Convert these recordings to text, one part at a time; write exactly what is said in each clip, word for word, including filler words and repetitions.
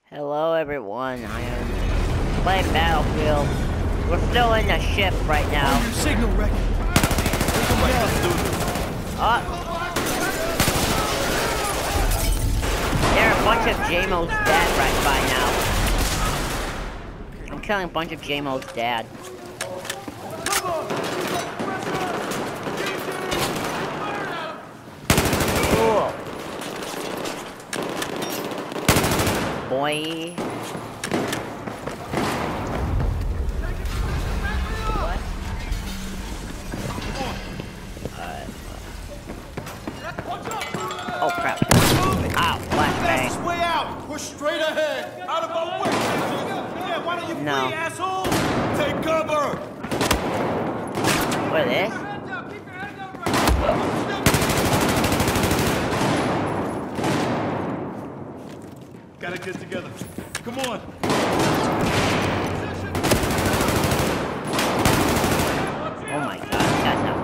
Hello everyone, I am playing Battlefield. We're still in the ship right now. On your signal, Rick. Right, let's do this. Uh, there are a bunch of J-Mo's dad right by now. I'm killing a bunch of J-Mo's dad. Cool. Boy. Oh crap. Ow, flashbang. Fastest way out! Push straight ahead! Out of our way! Yeah, why don't you No. flee, asshole? Take cover! What is this? Gotta get together. Come on! Oh my god, that's not...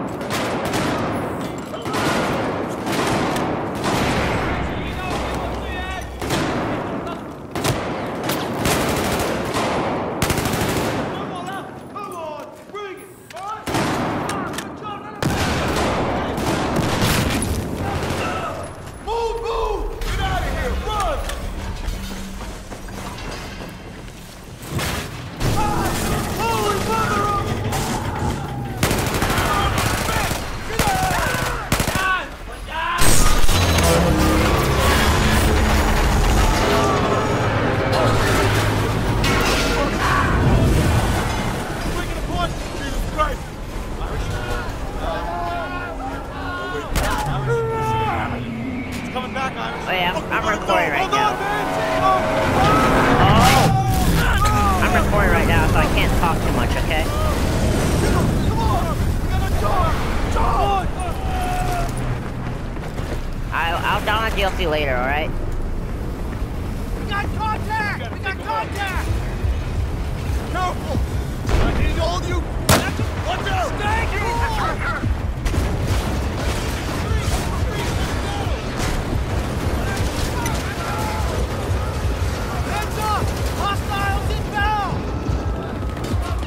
Move, move! Get out of here! Run! Holy mother of... Making a point! Jesus Christ! It's coming back, Irish. Oh yeah, I'm, I'm recording right Hold now. on, man! Oh! I'm recording right now, so I can't talk too much, okay? Come on! We gotta talk! Talk! I'll, I'll download D L C later, alright? We got contact! We got contact! Careful! I need all of you! Watch out! Stay! Heads up! Hostiles inbound!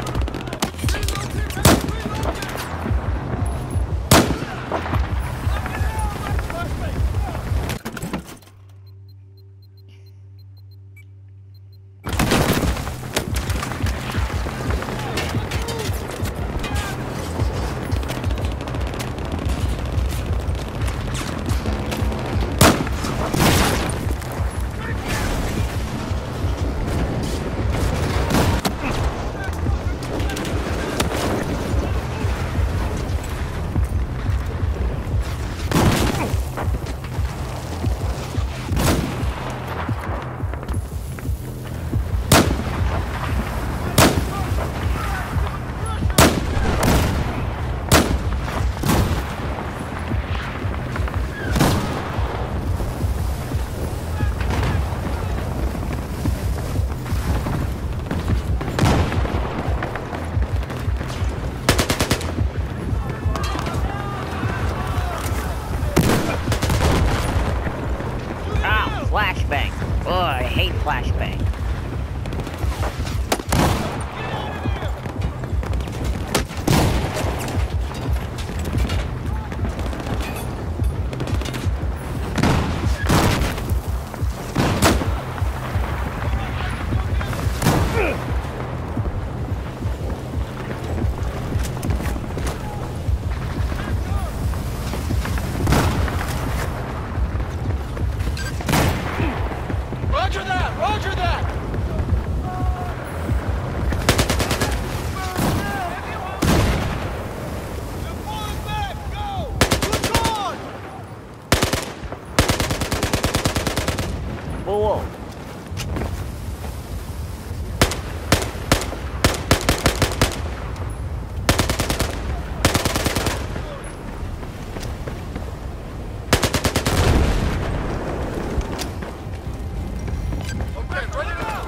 Ow, flashbang. Oh, I hate flashbang. Roger that! Roger that! They're falling back! Go! Push on! Whoa, whoa. Okay, ready to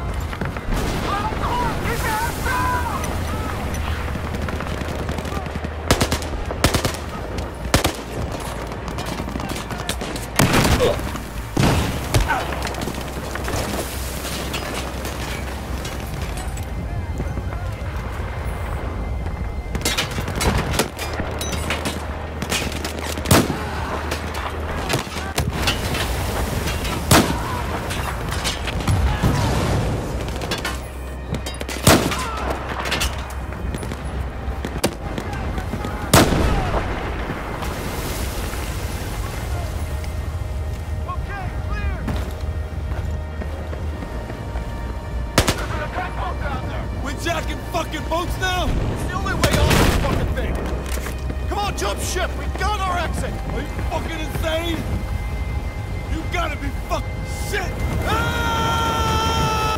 jacking fucking boats now? It's the only way on this fucking thing. Come on, jump ship. We got our exit. Are you fucking insane? You gotta be fucking shit. Ah!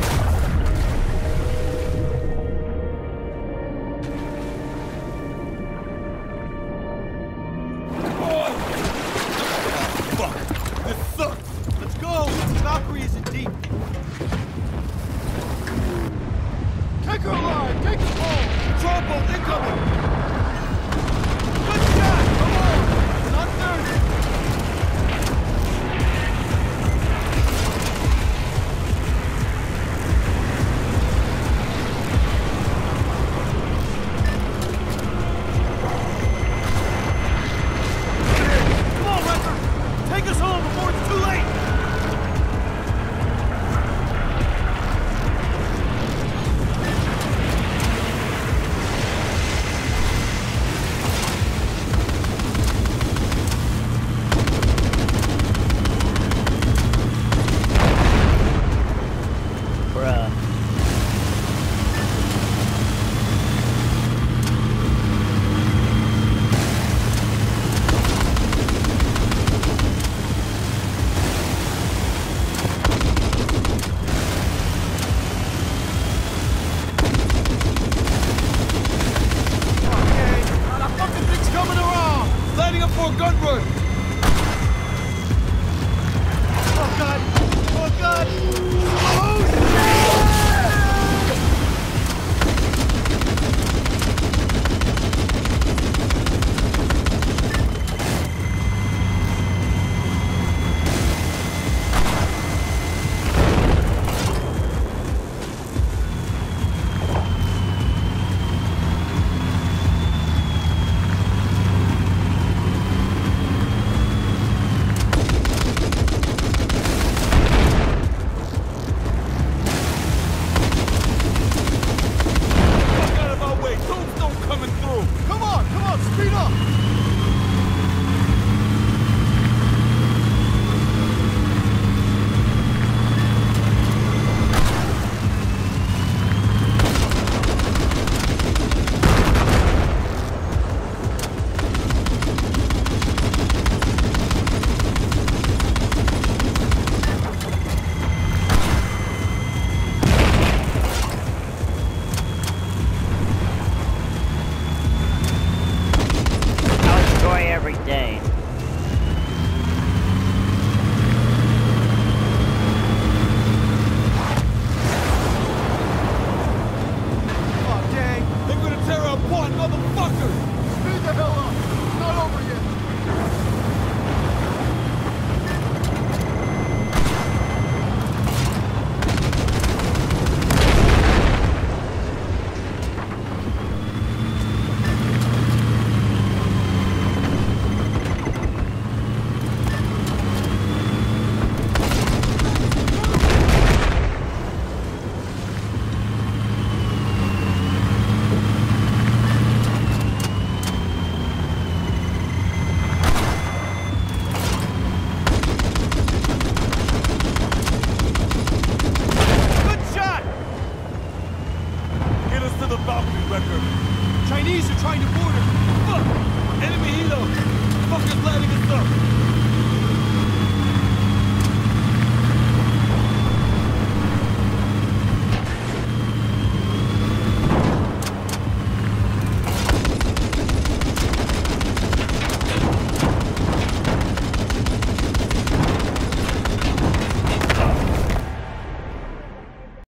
Oh, fuck. This sucks. Let's go. Valkyrie isn't deep. Take her alive! Take us home! Control boat incoming!